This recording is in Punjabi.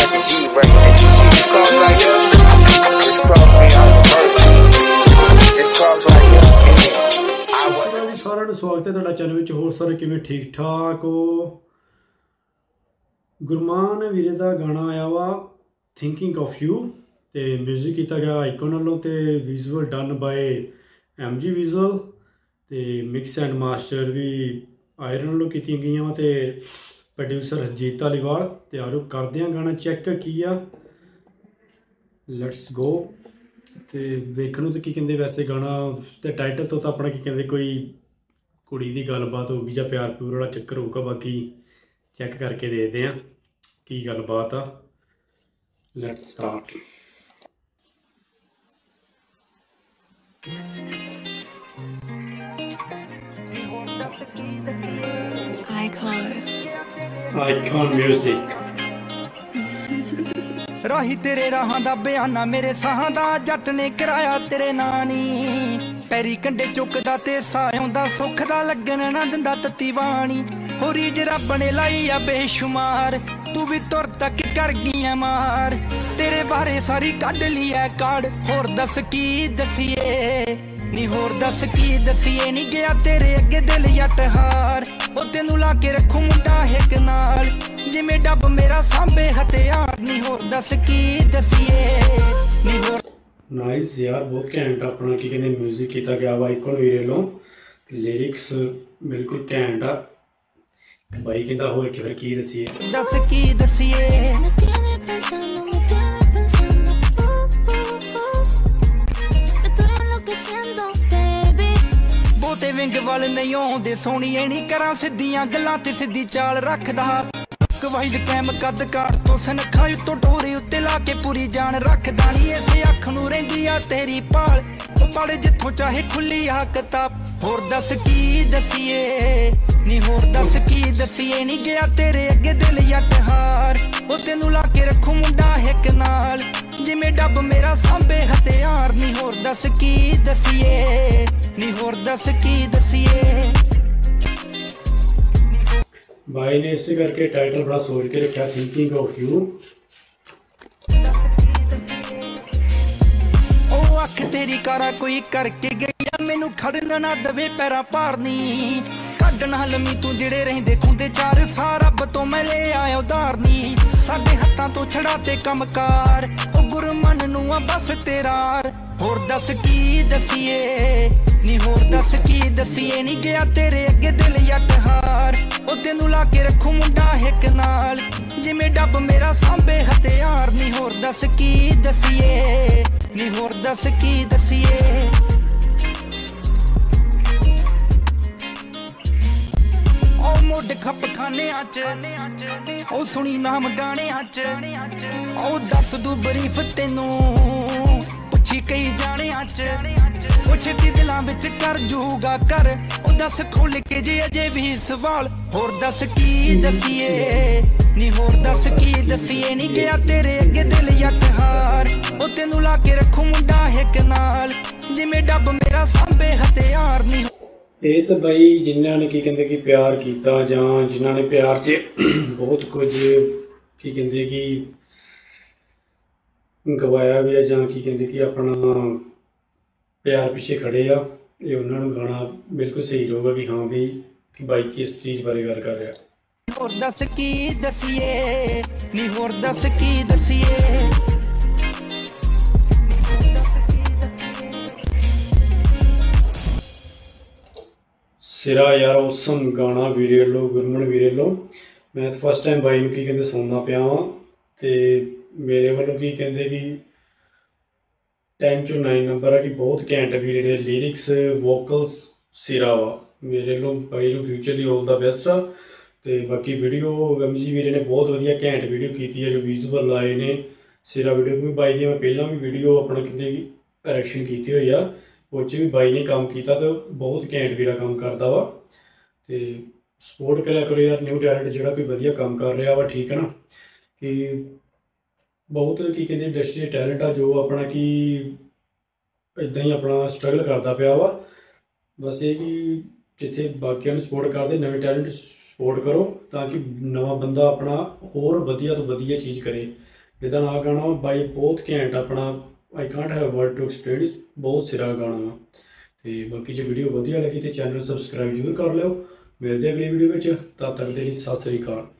G-Ray. And you see this cross right here? This cross mean I'm a virgin. This cross right here mean I wasn't. ਸਾਰਿਆਂ ਨੂੰ ਸਵਾਗਤ ਹੈ ਤੁਹਾਡਾ ਚੈਨਲ ਵਿੱਚ। ਹੋਰ ਸਾਰੇ ਕਿਵੇਂ ਠੀਕ ਠਾਕ ਹੋ? ਗੁਰਮਾਨ ਵੀਰੇ ਦਾ ਗਾਣਾ ਆਇਆ ਵਾ ਥਿੰਕਿੰਗ ਆਫ ਯੂ ਤੇ ਮਿਊਜ਼ਿਕ ਕੀਤਾ ਗਿਆ ਆਈਕਨ ਵੱਲੋਂ ਤੇ visual done by MG visual ਤੇ ਮਿਕਸ ਐਂਡ ਮਾਸਟਰ ਵੀ ਆਇਰਨ ਵੱਲੋਂ ਕੀਤੀਆਂ ਗਈਆਂ ਵਾ ਤੇ ਪ੍ਰੋਡਿਊਸਰ ਹਰਜੀਤ ਧਾਲੀਵਾਲ। ਤੇ ਆਰੋ ਕਰਦੇ ਹਾਂ ਗਾਣਾ ਚੈੱਕ ਕੀ ਆ, ਲੈਟਸ ਗੋ। ਤੇ ਵੇਖਣ ਨੂੰ ਤਾਂ ਕੀ ਕਹਿੰਦੇ ਵੈਸੇ ਗਾਣਾ ਤੇ ਟਾਈਟਲ ਤੋਂ ਤਾਂ ਆਪਣਾ ਕੀ ਕਹਿੰਦੇ ਕੋਈ ਕੁੜੀ ਦੀ ਗੱਲਬਾਤ ਹੋਊਗੀ ਜਾਂ ਪਿਆਰ ਪਿਊਰ ਵਾਲਾ ਚੱਕਰ ਹੋਊਗਾ। ਬਾਕੀ ਚੈੱਕ ਕਰਕੇ ਦੇਖਦੇ ਹਾਂ ਕੀ ਗੱਲਬਾਤ ਆ। Let's start. Icon music। ਰਾਹੀ ਤੇਰੇ ਰਾਹਾਂ ਦਾ ਬਿਆਨਾ ਮੇਰੇ ਸਾਹਾਂ ਦਾ ਜੱਟ ਨੇ ਕਰਾਇਆ ਤੇਰੇ ਨਾਂ ਨੀ। ਪੈਰੀ ਕੰਡੇ ਚੁੱਕਦਾ ਤੇ ਸਾਹ ਆਉਂਦਾ ਸੁੱਖ ਦਾ ਲੱਗਣ ਨਾ ਦਿੰਦਾ ਤੱਤੀ ਬਾਣੀ। ਹੋਰੀ ਜ ਰੱਬ ਨੇ ਲਾਈ ਆ ਬੇਸ਼ੁਮਾਰ ਤੂੰ ਵੀ ਤੁਰ ਤੱਕ ਕਰ ਗਈਆਂ ਮਾਰ। ਤੇਰੇ ਬਾਰੇ ਸਾਰੀ ਕੱਢ ਲਈ ਐ ਕਾੜ ਹੋਰ ਦੱਸ ਕੀ ਦਸੀਏ ਨੀ, ਹੋਰ ਦੱਸ ਕੀ ਦਸੀਏ ਨੀ। ਗਿਆ ਤੇਰੇ ਅੱਗੇ ਦਿਲ ਜੱਟ ਹਾਰ ਉਹ ਤੈਨੂੰ ਲਾ ਕੇ ਰੱਖੂ ਮੁੰਡਾ ਇੱਕ ਨਾਲ ਜਿਵੇਂ ਡੱਬ ਮੇਰਾ ਸਾਂਭੇ ਹਥਿਆਰ ਨੀ। ਹੋਰ ਦੱਸ ਕੀ ਦਸੀਏ ਨੀ। ਹੋਰ ਨਾਈਸ ਯਾਰ, ਬਹੁਤ ਘੈਂਟ ਆਪਣਾ ਕੀ ਕਹਿੰਦੇ ਮਿਊਜ਼ਿਕ ਕੀਤਾ ਗਿਆ ਵਾ ਆਈਕਨ ਵੀਰੇ ਵੱਲੋਂ। ਲਿਰਿਕਸ ਬਿਲਕੁਲ ਘੈਂਟ ਆ। ਬਾਈ ਕਹਿੰਦਾ ਹੋਰ ਕਿ ਫਿਰ ਕੀ ਦਸੀਏ, ਦੱਸ ਕੀ ਦਸੀਏ। ਬਹੁਤੇ ਵਿੰਗ ਵੱਲ ਨਹੀਂ ਆਉਂਦੇ ਸੋਹਣੀਏ ਨੀ ਕਰਾਂ ਸਿੱਧੀਆਂ ਗੱਲਾਂ ਤੇ ਸਿੱਧੀ ਚਾਲ ਰੱਖਦਾ। ਕਵਾਈਦ ਕੈਮ ਕੱਦ ਕਾਟ ਤੋਂ ਸਨਖਾ ਉੱਤੋਂ ਟੋਰੇ ਉੱਤੇ ਲਾ ਕੇ ਪੂਰੀ ਜਾਨ ਰੱਖਦਾ ਨੀ। ਇਸੇ ਅੱਖ ਨੂੰ ਰਹਿੰਦੀ ਆ ਤੇਰੀ ਭਾਲ ਉਹ ਪੜ ਜਿੱਥੋਂ ਚਾਹੇ ਖੁੱਲੀ ਆ ਕਿਤਾਬ। ਹੋਰ ਦੱਸ ਕੀ ਦਸੀਏ ਨੀ, ਹੋਰ ਦੱਸ ਕੀ ਦਸੀਏ ਨੀ। ਗਿਆ ਤੇਰੇ ਅੱਗੇ ਦਿਲ ਜੱਟ ਹਾਰ ਉਹ ਤੈਨੂੰ ਲਾ ਕੇ ਰੱਖੂ ਮੁੰਡਾ ਇੱਕ ਨਾਲ ਜਿਵੇਂ ਡੱਬ ਮੇਰਾ ਸਾਂਭੇ ਹਥਿਆਰ ਨੀ। ਹੋਰ ਦੱਸ ਕੀ ਦਸੀਏ ਨੀ, ਹੋਰ ਦੱਸ ਕੀ ਦਸੀਏ। ਬਾਈ ਨੇ ਇਸੇ ਕਰਕੇ ਟਾਈਟਲ ਬੜਾ ਸੋਚ ਕੇ ਰੱਖਿਆ ਥਿੰਕਿੰਗ ਆਫ ਯੂ। ਉਹ ਅੱਖ ਤੇਰੀ ਕਾਰਾ ਕੋਈ ਕਰਕੇ ਗਈ ਆ ਮੈਨੂੰ ਖੜਨ ਨਾ ਦਵੇ ਪੈਰਾਂ ਭਾਰਨੀ। ਕੱਢਣ ਹਲਮੀ ਤੂੰ ਜਿਹੜੇ ਰਹਿੰਦੇ ਖੁੰਦੇ ਚਾਰ ਸਾਹ ਰੱਬ ਤੋਂ ਮੈਂ ਲੈ ਆਇਆ ਉਧਾਰਨੀ। ਸਾਡੇ ਹੱਥਾਂ ਤੋਂ ਛੜਾ ਤੇ ਕੰਮਕਾਰ ਉਹ ਗੁਰਮਨ ਨੂੰ ਆ ਬਸ ਤੇਰਾਰ। ਹੋਰ ਦੱਸ ਕੀ ਦਸੀਏ ਨੀ, ਹੋਰ ਦੱਸ ਕੀ ਦਸੀਏ ਨੀ। ਗਿਆ ਤੇਰੇ ਅੱਗੇ ਦਿਲ ਜੱਟ ਹਾਰ ਉਹ ਤੈਨੂੰ ਲਾ ਕੇ ਰੱਖੂ ਮੁੰਡਾ ਇੱਕ ਨਾਲ ਜਿਵੇਂ ਡੱਬ ਮੇਰਾ ਸਾਂਭੇ ਹਥਿਆਰ ਨੀ। ਹੋਰ ਦੱਸ ਕੀ ਦਸੀਏ ਨੀ, ਹੋਰ ਦੱਸ ਕੀ ਦਸੀਏ। ਉਹ ਮੁੱਢ ਖੱਪ ਖਾਨਿਆਂ ਚ ਉਹ ਸੁਣੀ ਨਾਮ ਗਾਣਿਆਂ ਚ ਉਹ ਦੱਸ ਦੂ ਬਰੀਫ ਤੈਨੂੰ ਪੁੱਛੀ ਕਈ ਜਾਣਿਆਂ ਚ ਉਹ ਛੇਤੀ ਦਿਲਾਂ ਵਿੱਚ ਕਰ ਜੂਗਾ ਕਰ ਉਹ ਦੱਸ ਖੁੱਲ ਕੇ ਜੇ ਅਜੇ ਵੀ ਸਵਾਲ। ਹੋਰ ਦੱਸ ਕੀ ਦਸੀਏ ਨੀ, ਹੋਰ ਦੱਸ ਕੀ ਦਸੀਏ ਨੀ। ਗਿਆ ਤੇਰੇ ਅੱਗੇ ਦਿਲ ਜੱਟ ਹਾਰ ਉਹ ਤੈਨੂੰ ਲਾ ਕੇ ਰੱਖੂ ਮੁੰਡਾ ਇੱਕ ਨਾਲ ਜਿਵੇਂ ਡੱਬ ਮੇਰਾ ਸਾਂਭੇ ਹਥਿਆਰ ਨੀ। ਇਹ ਤਾਂ ਬਾਈ ਜਿਨ੍ਹਾਂ ਨੇ ਕੀ ਕਹਿੰਦੇ ਕਿ ਪਿਆਰ ਕੀਤਾ ਜਾਂ ਜਿਨ੍ਹਾਂ ਨੇ ਪਿਆਰ 'ਚ ਬਹੁਤ ਕੁਝ ਕੀ ਕਹਿੰਦੇ ਕਿ ਗਵਾਇਆ ਵੀ ਆ ਜਾਂ ਕੀ ਕਹਿੰਦੇ ਕਿ ਆਪਣਾ ਪਿਆਰ ਪਿੱਛੇ ਖੜੇ ਆ, ਇਹ ਉਹਨਾਂ ਨੂੰ ਗਾਣਾ ਬਿਲਕੁਲ ਸਹੀ ਰਹੂਗਾ ਕਿ ਹਾਂ ਵੀ ਕਿ ਬਾਈ ਕਿਸ ਚੀਜ਼ ਬਾਰੇ ਗੱਲ ਕਰ ਰਿਹਾ। ਹੋਰ ਦੱਸ ਕੀ ਦਸੀਏ ਨੀ, ਹੋਰ ਦੱਸ ਕੀ ਦਸੀਏ। ਸਿਰਾ ਯਾਰ ਔਸਮ ਗਾਣਾ ਵੀਰੇ ਵੱਲੋਂ, ਗੁਰਮਨ ਵੀਰੇ ਵੱਲੋਂ। ਮੈਂ ਤਾਂ ਫਸਟ ਟਾਈਮ ਬਾਈ ਨੂੰ ਕੀ ਕਹਿੰਦੇ ਸੁਣਨਾ ਪਿਆ ਵਾਂ ਤੇ ਮੇਰੇ ਵੱਲੋਂ ਕੀ ਕਹਿੰਦੇ ਕਿ 10 ਚੋਂ 9 ਨੰਬਰ ਆ ਕਿ ਬਹੁਤ ਘੈਂਟ ਵੀਰੇ ਦੇ ਲਿਰਿਕਸ ਵੋਕਲਸ ਸਿਰਾ ਵਾ। ਮੇਰੇ ਵੱਲੋਂ ਬਾਈ ਨੂੰ ਫਿਊਚਰਲੀ ਆਲ ਦਾ ਬੈਸਟ ਆ। ਤੇ ਬਾਕੀ ਵੀਡੀਓ MG ਵੀਰੇ ਨੇ ਬਹੁਤ ਵਧੀਆ ਘੈਂਟ ਵੀਡੀਓ ਕੀਤੀ ਹੈ ਜੋ ਵਿਜ਼ੂਅਲ ਲਾਏ ਨੇ ਸਿਰਾ ਵੀਡੀਓ ਵੀ। ਬਾਈ ਦੀ ਮੈਂ ਪਹਿਲਾਂ ਵੀ ਵੀਡੀਓ ਆਪਣਾ ਕਹਿੰਦੇ ਕਿ ਰਿਐਕਸ਼ਨ ਕੀਤੀ ਹੋਈ ਆ, ਉਹ 'ਚ ਵੀ ਬਾਈ ਨੇ ਕੰਮ ਕੀਤਾ ਤੇ ਬਹੁਤ ਘੈਂਟ ਵੀਰਾ ਕੰਮ ਕਰਦਾ ਵਾ। ਤੇ ਸਪੋਰਟ ਕਰਿਆ ਕਰੋ ਯਾਰ ਨਿਊ ਟੈਲੈਂਟ ਜਿਹੜਾ ਕੋਈ ਵਧੀਆ ਕੰਮ ਕਰ ਰਿਹਾ ਵਾ, ਠੀਕ ਹੈ ਨਾ। ਕਿ ਬਹੁਤ ਕੀ ਕਹਿੰਦੇ ਇੰਡਸਟਰੀ ਦੇ ਟੈਲੈਂਟ ਆ ਜੋ ਆਪਣਾ ਕਿ ਇੱਦਾਂ ਹੀ ਆਪਣਾ ਸਟਰਗਲ ਕਰਦਾ ਪਿਆ ਵਾ। ਬਸ ਇਹ ਕਿ ਜਿੱਥੇ ਬਾਕੀਆਂ ਨੂੰ ਸਪੋਰਟ ਕਰਦੇ ਨਵੇਂ ਟੈਲੈਂਟ ਸਪੋਰਟ ਕਰੋ ਤਾਂ ਕਿ ਨਵਾਂ ਬੰਦਾ ਆਪਣਾ ਹੋਰ ਵਧੀਆ ਤੋਂ ਵਧੀਆ ਚੀਜ਼ ਕਰੇ। जिदा आ गाना वा बाई बहुत घैंट अपना I can't have word to explain, बहुत सिरा गाना वा। तो बाकी जो वीडियो वधिया लगी तो चैनल सबसक्राइब जरूर कर लियो। मिलते अगली वीडियो में, तब तक के लिए सत श्री अकाल।